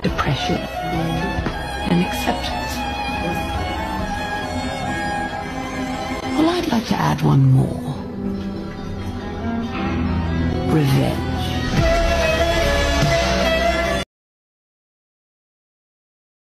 depression, and acceptance. Well, I'd like to add one more. Revenge.